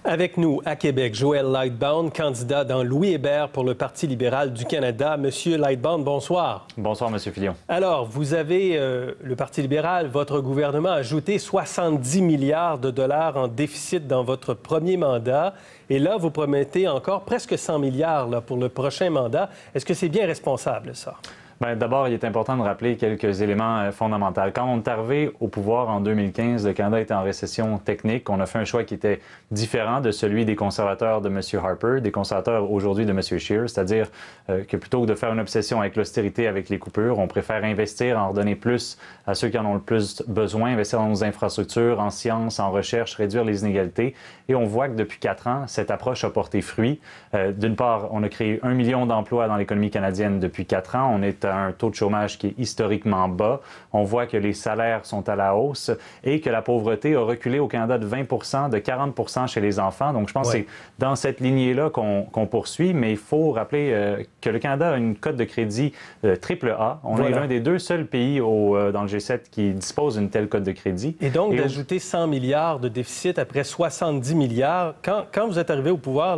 Avec nous, à Québec, Joël Lightbound, candidat dans Louis Hébert pour le Parti libéral du Canada. Monsieur Lightbound, bonsoir. Bonsoir, Monsieur Filion. Alors, vous avez, le Parti libéral, votre gouvernement a ajouté 70 milliards de dollars en déficit dans votre premier mandat. Et là, vous promettez encore presque 100 milliards là, pour le prochain mandat. Est-ce que c'est bien responsable, ça? Bien, d'abord, il est important de rappeler quelques éléments fondamentaux. Quand on est arrivé au pouvoir en 2015, le Canada était en récession technique. On a fait un choix qui était différent de celui des conservateurs de M. Harper, des conservateurs aujourd'hui de M. Scheer, c'est-à-dire que plutôt que de faire une obsession avec l'austérité, avec les coupures, on préfère investir, en redonner plus à ceux qui en ont le plus besoin, investir dans nos infrastructures, en sciences, en recherche, réduire les inégalités. Et on voit que depuis 4 ans, cette approche a porté fruit. D'une part, on a créé 1 million d'emplois dans l'économie canadienne depuis 4 ans. On est à un taux de chômage qui est historiquement bas. On voit que les salaires sont à la hausse et que la pauvreté a reculé au Canada de 20 de 40 chez les enfants. Donc, je pense que c'est dans cette lignée-là qu'on poursuit, mais il faut rappeler que le Canada a une cote de crédit AAA. On est l'un des 2 seuls pays dans le G7 qui dispose d'une telle cote de crédit. Et donc, d'ajouter 100 milliards de déficit après 70 milliards, quand vous êtes arrivé au pouvoir,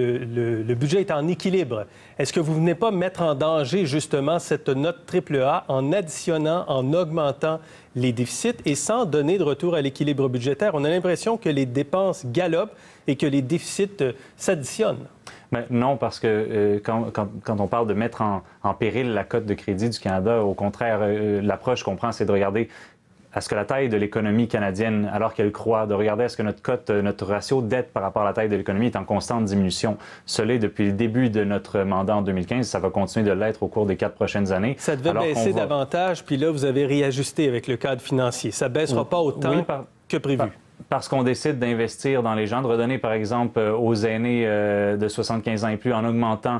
le budget est en équilibre. Est-ce que vous ne venez pas mettre en danger, justement, cette note AAA en additionnant, en augmentant les déficits et sans donner de retour à l'équilibre budgétaire? On a l'impression que les dépenses galopent et que les déficits s'additionnent. Mais non, parce que quand on parle de mettre en péril la cote de crédit du Canada, au contraire, l'approche qu'on prend, c'est de regarder à ce que la taille de l'économie canadienne, alors qu'elle croît, de regarder à ce que notre ratio dette par rapport à la taille de l'économie est en constante diminution. Ce l'est depuis le début de notre mandat en 2015. Ça va continuer de l'être au cours des 4 prochaines années. Ça devait baisser davantage, puis là, vous avez réajusté avec le cadre financier. Ça ne baissera pas autant que prévu. Parce qu'on décide d'investir dans les gens, de redonner, par exemple, aux aînés de 75 ans et plus en augmentant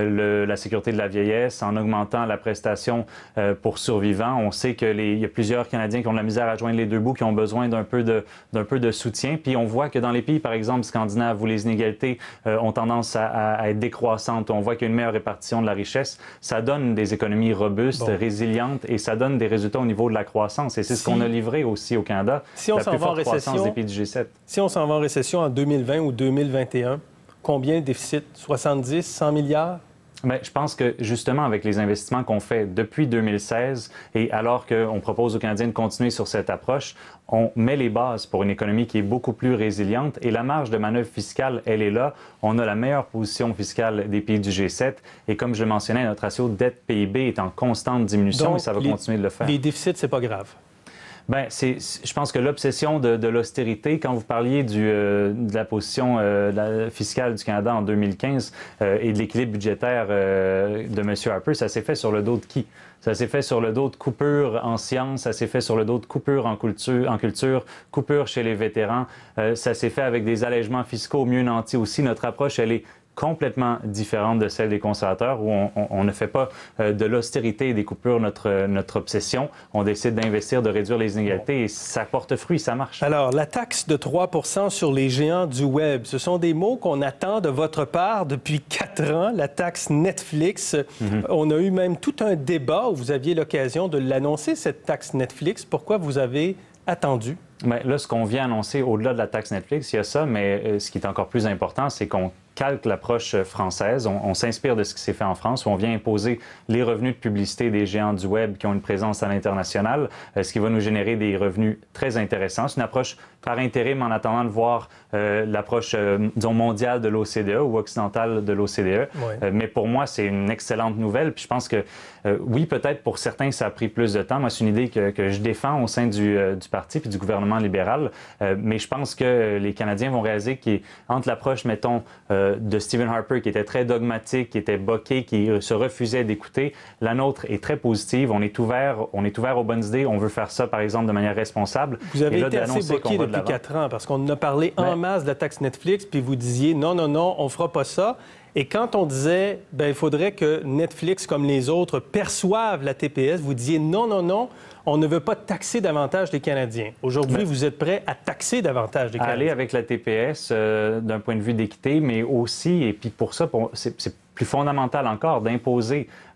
la sécurité de la vieillesse, en augmentant la prestation pour survivants. On sait qu'il y a plusieurs Canadiens qui ont de la misère à joindre les 2 bouts, qui ont besoin d'un peu de soutien. Puis on voit que dans les pays, par exemple, scandinaves, où les inégalités ont tendance à être décroissantes, on voit qu'il y a une meilleure répartition de la richesse. Ça donne des économies robustes, résilientes, et ça donne des résultats au niveau de la croissance. Et c'est ce qu'on a livré aussi au Canada. Si on s'en va en récession, des pays du G7. Si on s'en va en récession en 2020 ou 2021, combien de déficit? 70, 100 milliards? Bien, je pense que, justement, avec les investissements qu'on fait depuis 2016, et alors qu'on propose aux Canadiens de continuer sur cette approche, on met les bases pour une économie qui est beaucoup plus résiliente, et la marge de manœuvre fiscale, elle est là. On a la meilleure position fiscale des pays du G7, et comme je le mentionnais, notre ratio dette-PIB est en constante diminution. Donc, et ça va continuer de le faire. Les déficits, c'est pas grave. Bien, je pense que l'obsession de l'austérité, quand vous parliez de la position fiscale du Canada en 2015 et de l'équilibre budgétaire de M. Harper, ça s'est fait sur le dos de qui? Ça s'est fait sur le dos de coupures en sciences, ça s'est fait sur le dos de coupures en culture, coupures chez les vétérans. Ça s'est fait avec des allègements fiscaux mieux nantis aussi. Notre approche, elle est complètement différente de celle des conservateurs, où on ne fait pas de l'austérité et des coupures notre obsession. On décide d'investir, de réduire les inégalités, et ça porte fruit, ça marche. Alors, la taxe de 3 % sur les géants du Web, ce sont des mots qu'on attend de votre part depuis 4 ans, la taxe Netflix. On a eu même tout un débat où vous aviez l'occasion de l'annoncer, cette taxe Netflix. Pourquoi vous avez attendu? Bien, là, ce qu'on vient annoncer, au-delà de la taxe Netflix, il y a ça, mais ce qui est encore plus important, c'est qu'on calque l'approche française. On s'inspire de ce qui s'est fait en France, où on vient imposer les revenus de publicité des géants du Web qui ont une présence à l'international, ce qui va nous générer des revenus très intéressants. C'est une approche par intérim en attendant de voir l'approche, disons, mondiale de l'OCDE ou occidentale de l'OCDE. Mais pour moi, c'est une excellente nouvelle. Puis je pense que, oui, peut-être pour certains, ça a pris plus de temps. Moi, c'est une idée que je défends au sein du parti puis du gouvernement libéral. Mais je pense que les Canadiens vont réaliser qu'entre l'approche, mettons, de Stephen Harper, qui était très dogmatique, qui était boqué, qui se refusait d'écouter, la nôtre est très positive. On est ouvert aux bonnes idées. On veut faire ça, par exemple, de manière responsable. Vous avez été assez boqué depuis 4 ans, parce qu'on a parlé en masse de la taxe Netflix, puis vous disiez non, on fera pas ça. Et quand on disait, bien, il faudrait que Netflix, comme les autres, perçoivent la TPS, vous disiez non, on ne veut pas taxer davantage les Canadiens. Aujourd'hui, vous êtes prêt à taxer davantage les Canadiens. Aller avec la TPS d'un point de vue d'équité, mais aussi, et puis pour ça, c'est plus fondamental encore, d'imposer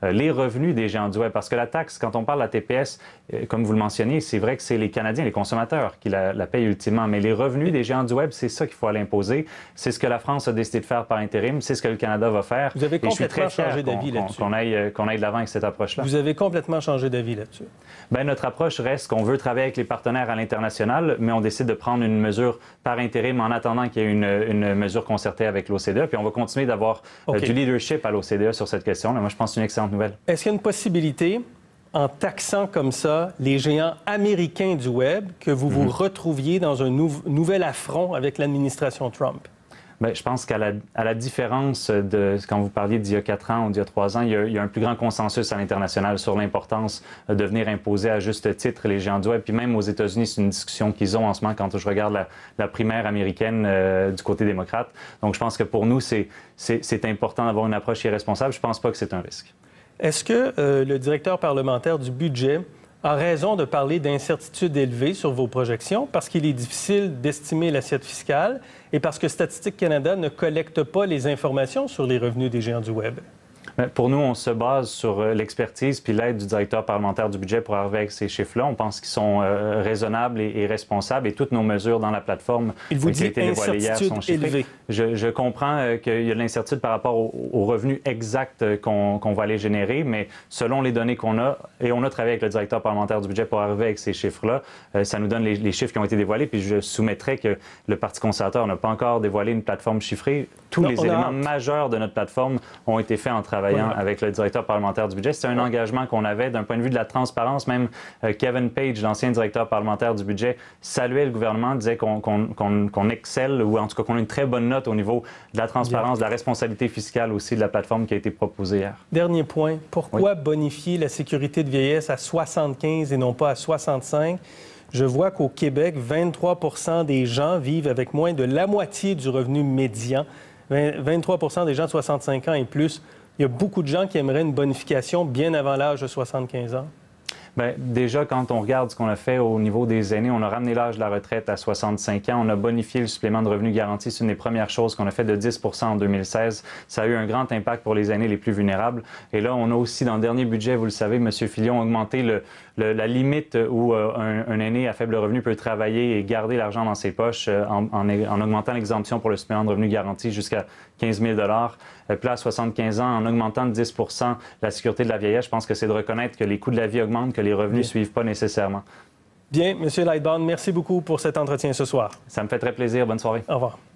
les revenus des géants du Web. Parce que la taxe, quand on parle de la TPS, comme vous le mentionnez, c'est vrai que c'est les Canadiens, les consommateurs qui la payent ultimement. Mais les revenus des géants du Web, c'est ça qu'il faut aller imposer. C'est ce que la France a décidé de faire par intérim. C'est ce que le Canada va faire. Vous avez complètement changé d'avis là-dessus. Qu'on aille de l'avant avec cette approche-là. Vous avez complètement changé d'avis là-dessus. Bien, notre approche reste qu'on veut travailler avec les partenaires à l'international, mais on décide de prendre une mesure par intérim en attendant qu'il y ait une mesure concertée avec l'OCDE. Puis on va continuer d'avoir du leadership à l'OCDE sur cette question. Moi, je pense que c'est une excellente nouvelle. Est-ce qu'il y a une possibilité, en taxant comme ça les géants américains du Web, que vous vous retrouviez dans un nouvel affront avec l'administration Trump? Bien, je pense qu'à la différence de quand vous parliez d'il y a 4 ans ou d'il y a 3 ans, il y a un plus grand consensus à l'international sur l'importance de venir imposer à juste titre les géants du Web. Puis même aux États-Unis, c'est une discussion qu'ils ont en ce moment quand je regarde la primaire américaine du côté démocrate. Donc, je pense que pour nous, c'est important d'avoir une approche irresponsable. Je ne pense pas que c'est un risque. Est-ce que le directeur parlementaire du budget a raison de parler d'incertitudes élevées sur vos projections parce qu'il est difficile d'estimer l'assiette fiscale et parce que Statistique Canada ne collecte pas les informations sur les revenus des géants du Web? Pour nous, on se base sur l'expertise puis l'aide du directeur parlementaire du budget pour arriver avec ces chiffres-là. On pense qu'ils sont raisonnables et responsables et toutes nos mesures dans la plateforme qui a été dévoilée hier sont chiffrées. Je comprends qu'il y a de l'incertitude par rapport aux revenus exacts qu'on va aller générer, mais selon les données qu'on a, et on a travaillé avec le directeur parlementaire du budget pour arriver avec ces chiffres-là, ça nous donne les chiffres qui ont été dévoilés. Puis je soumettrais que le Parti conservateur n'a pas encore dévoilé une plateforme chiffrée. Tous les éléments majeurs de notre plateforme ont été faits en travaillant avec le directeur parlementaire du budget. C'est un engagement qu'on avait d'un point de vue de la transparence. Même Kevin Page, l'ancien directeur parlementaire du budget, saluait le gouvernement, disait qu'on excelle, ou en tout cas qu'on a une très bonne note au niveau de la transparence, de la responsabilité fiscale aussi de la plateforme qui a été proposée hier. Dernier point, pourquoi bonifier la sécurité de vieillesse à 75 et non pas à 65? Je vois qu'au Québec, 23 des gens vivent avec moins de la moitié du revenu médian. 23 des gens de 65 ans et plus. Il y a beaucoup de gens qui aimeraient une bonification bien avant l'âge de 75 ans. Bien, déjà, quand on regarde ce qu'on a fait au niveau des aînés, on a ramené l'âge de la retraite à 65 ans. On a bonifié le supplément de revenu garanti. C'est une des premières choses qu'on a fait de 10 en 2016. Ça a eu un grand impact pour les aînés les plus vulnérables. Et là, on a aussi, dans le dernier budget, vous le savez, M. Fillon, augmenté la limite où un aîné à faible revenu peut travailler et garder l'argent dans ses poches en augmentant l'exemption pour le supplément de revenu garanti jusqu'à 15 000 Puis là, à 75 ans, en augmentant de 10 la sécurité de la vieillesse, je pense que c'est de reconnaître que les coûts de la vie augmentent, que les revenus ne suivent pas nécessairement. Bien, M. Lightbound, merci beaucoup pour cet entretien ce soir. Ça me fait très plaisir. Bonne soirée. Au revoir.